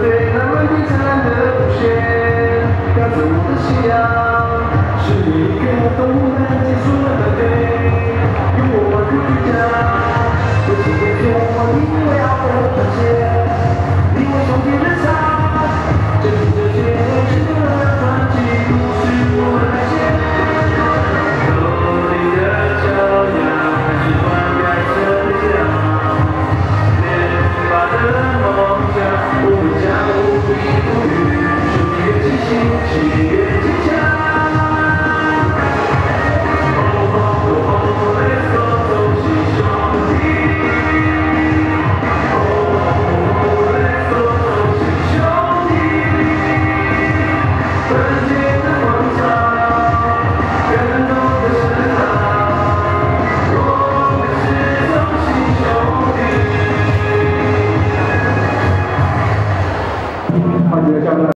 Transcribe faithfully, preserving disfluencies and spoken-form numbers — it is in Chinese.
对，那么低惨的不屑，带走我的信仰，是你一个动物们结束了的对，用我顽固倔强，我今天天我你为爱的团结，你我兄弟日常，这是这些值得传奇故事我来写，头顶的骄阳还是灌溉着力量，连发的梦想，我们将无比不渝，兄弟越齐心，情越坚强。Oh oh oh let's go 走起兄弟 Oh oh oh let's go 走起兄弟，团结的广场，感动的声浪，我们是走起兄弟。